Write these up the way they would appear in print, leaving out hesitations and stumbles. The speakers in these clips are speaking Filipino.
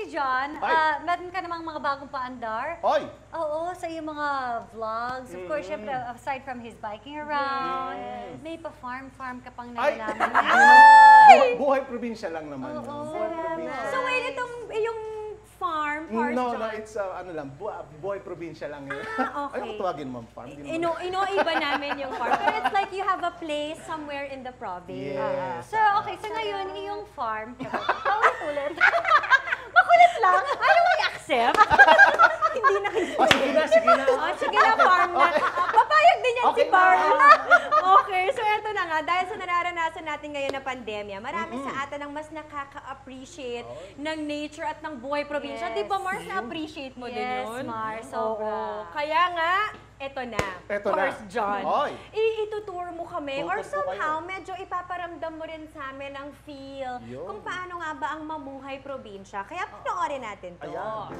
John, meron ka namang mga bagong paandar. Oy! Oo, sa iyong mga vlogs. Of course, syempre, aside from his biking around, may pa-farm ka pang nalalaman. Buhay probinsya lang naman. Buhay probinsya. So wait, itong yung farm, Pars No, John? it's ano lang, buhay probinsya lang yun. Okay. Ano tawagin mo farm? Iba namin yung farm. But it's like you have a place somewhere in the province. Yes. So, okay. So, ngayon, iyong farm. Ulit. Makulit lang. Ayaw i-accept? Hindi na Sige na, sige na. Sige na, farm na. Papayag din yan si Okay na. farm. Okay, so eto na nga. Dahil sa nararanasan natin ngayon na pandemya, marami sa atin ang mas nakaka-appreciate ng nature at ng buhay probinsya. Yes. Di ba, Mars, na-appreciate mo din Yes, yun? Mars. Oo. Sobra. Kaya nga, eto na. Eto na. Pars John. Oy. Itutour mo kami Tutur or po somehow medyo ipaparamdam mo rin sa amin ang feel Yun. kung paano nga ba ang mamuhay probinsya. Kaya panoorin natin to. Ayan.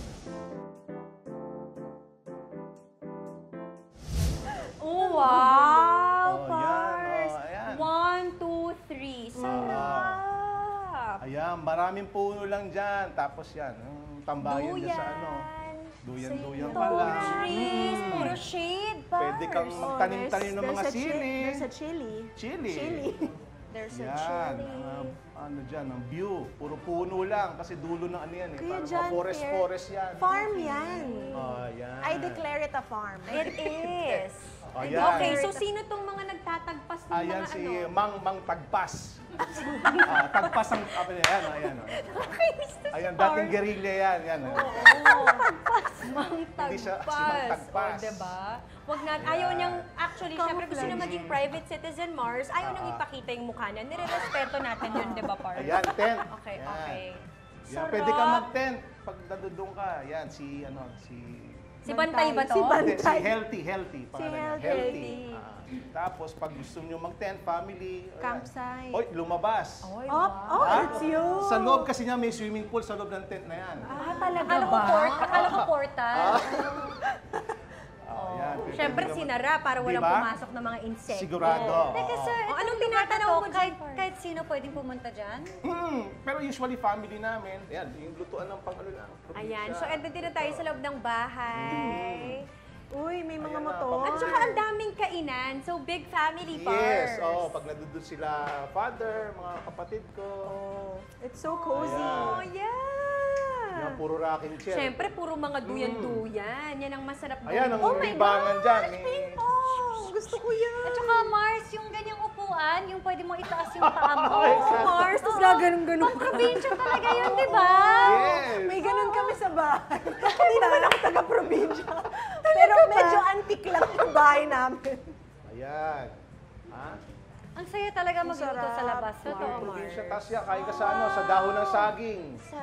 Oh, wow! Oh, Pars! yan. 1, 2, 3. Sarap! Ayan, maraming puno lang dyan. Tapos yan, yung tambayan dyan sa ano. Duyan-duyan pa lang. Trees, puro shade, Pars. Pwede kang magtanim-tanim ng mga sili. There's a chili. Chili. There's a Yan, chili. ano dyan, ang view. Puro puno lang kasi dulo ng ano yan eh. Kuya Parang John, forest yan. Farm yan. Oh, yan. I declare it a farm. It is. Oh, yan. Okay, so sino tong mga nagtatagpas ng Ayan mga si ano? Mang Tagpas. Tagpas ang, ayan, ayan. Ayan, dating guerrilla yan. Yan. Mang Hindi siya si Mang Tagpas. Tagpas. O, diba? Wag na, ayaw niyang, actually, syempre gusto niya maging private citizen, Mars. Ayaw niyang ipakita yung mukha niya. Nire-respeto natin yun, diba, Pars? Ayan, tent. Okay, Yan. okay. Yan, pwede ka mag-tent. Pag nadudong ka, yan, si Si Bantay ba to? Si Bantay. Si Healthy. Pangalan niya, Healthy. Tapos, pag gusto nyo mag-tent, family, ayan. Campsite. Oy, lumabas. It's you. Sa loob kasi niya may swimming pool sa loob ng tent na yan. Talaga Akala ko portal. Oh, yan. Syempre, Pwede ka sinara para walang Diba? pumasok ng mga insekto. Sigurado. Teka, oo. sir, anong anong tinatanaw mo dyan, Pars? kahit sino pwedeng pumunta dyan? Pero usually family namin, ayan, yung lutuan ng pang-ano lang. probinsya. Ayan, so eto din tayo sa loob ng bahay. Uy, may mga Ayan na, motor. At saka ang daming kainan. So, big family, Yes, Pars. pag nandun sila father, mga kapatid ko. It's so cozy. Oh, yeah. Yung puro rocking chair. Siyempre, puro mga duyan-duyan. Yan ang masarap Ayan, ang gawin. libangan dyan. Oh, gusto ko yan. At saka, Mars, yung ganyang upuan, yung pwede mo itaas yung paa mo. Mars, tapos gaganon-ganon. Probinsya talaga yun, di ba? Yes! May ganun kami sa bahay. Hindi naman ako taga-probinsya. Pero medyo antique lang yung bahay namin. Ayan. Ha? Ang saya talaga magluto sa sarap. labas. Totoo, Probinsya, Mars. tas yan, kain ka sa ano, sa dahon ng saging.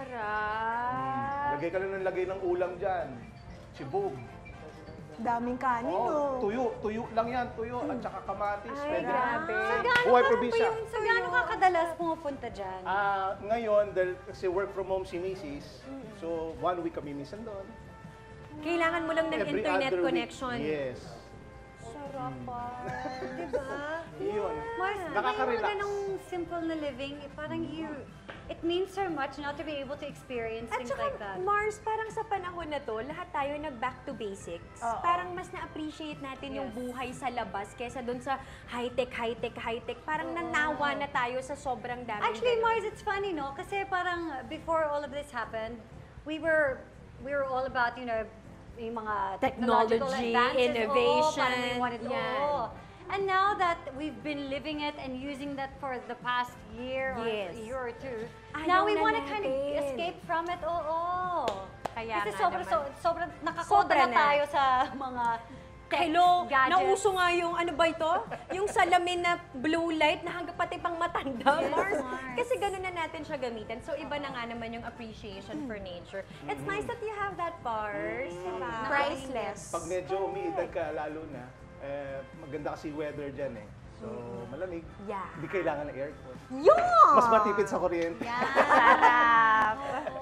Sarap. Lagay ka lang ng lagay ng ulam dyan. Sibog. Daming kanin, no? Tuyo lang yan, tuyo. At saka kamatis. Ay, pwede. grabe. Buhay probinsya. So, gaano ka kadalas pumupunta dyan? Ngayon, dahil kasi work from home si Mrs. So, 1 week kami minsan doon. Kailangan mo lang ng Every internet other week. connection. Yes. Sarap, Pars. Diba? Yun. Mars, yung Nakaka-relax. mga ganong simple na living, parang it means so much not to be able to experience At things saka, like that. Mars, parang sa panahon na to, lahat tayo nag-back to basics. Parang mas na-appreciate natin yung buhay sa labas kesa doon sa high-tech. Parang nanawa na tayo sa sobrang dami. Actually, Mars, it's funny, no? Kasi parang before all of this happened, we were all about, yung mga technological Technology, advances. innovation, Parang we wanted, yan. And now that we've been living it and using that for the past year or Yes. a year or two, Ayaw now we na want to kind of natin. escape from it. Kaya Kasi nga sobrang naman. nakakota Sobra na na. tayo sa mga Hello, gadgets. nauso nga yung ano ba ito? Yung salamin na blue light na hanggang pati pang matanda, Mars. Mars. Kasi gano'n na natin siya gamitin. So iba na nga naman yung appreciation for nature. It's nice that you have that, Pars. Diba? Priceless. Pag medyo umiidad ka, lalo na, maganda kasi weather dyan eh. So, malamig. Yeah. Hindi kailangan ng aircon. Yun! Mas matipid sa kuryente. Sarap!